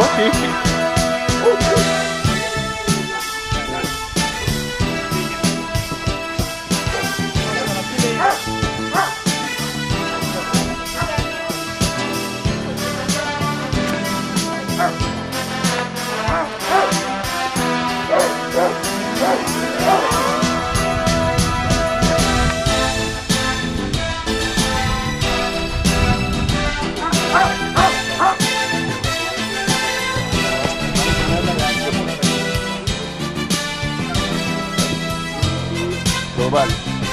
Próbálj!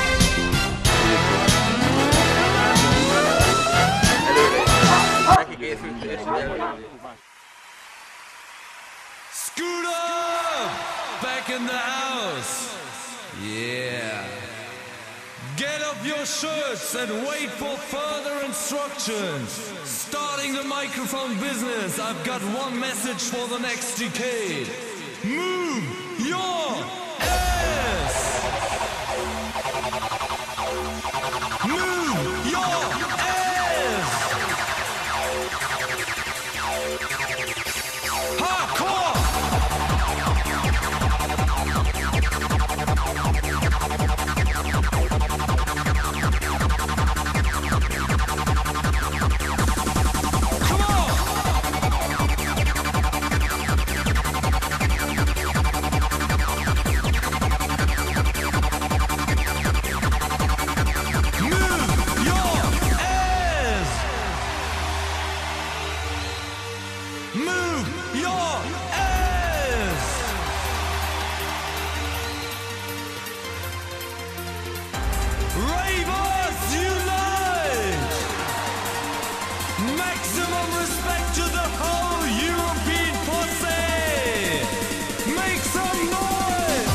Scooter! Back in the house! Yeah! Get up your shirts and wait for further instructions! Starting the microphone business, I've got one message for the next decade. Move your ass! Move your ass! Hardcore! Come on! Move your ass! Move your ass! Ravers unite! Maximum respect to the whole European posse! Make some noise!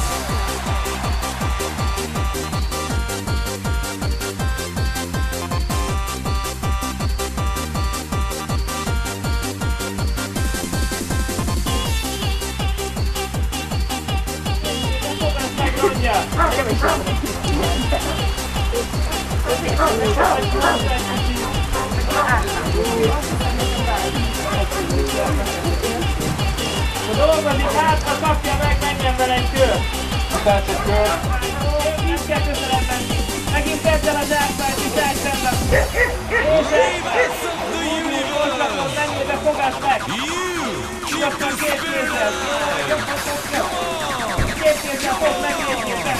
A dolgozik hátra, kapja meg, menjen vele egy kör! Tehát egy kör. Mindkettő közelebb menni. Megint kezd el az elszállni, viselkednek. Ravers of the universe! Menjél be, fogás meg! You keep Csak the két kézzel! spirit! Két kézzel fogd meg, érjétek!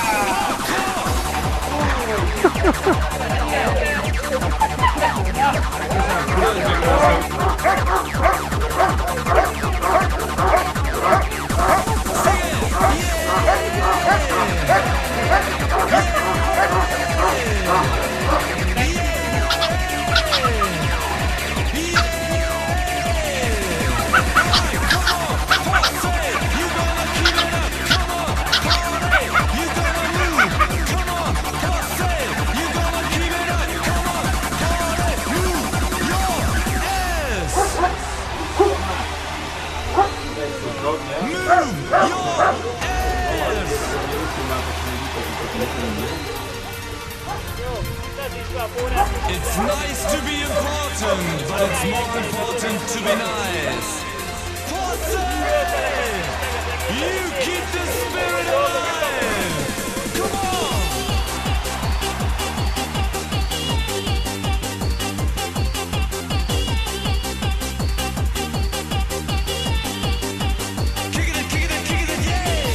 It's nice to be important, but it's more important to be nice. Posse! You keep the spirit alive! Come on! Kick it, yeah!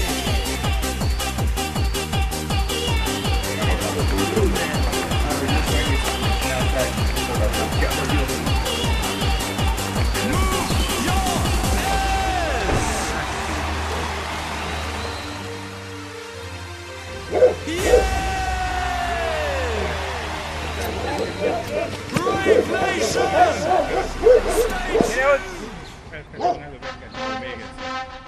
Brave Nation! Stay tuned! Persze, előbb elkezdtem még egyszer.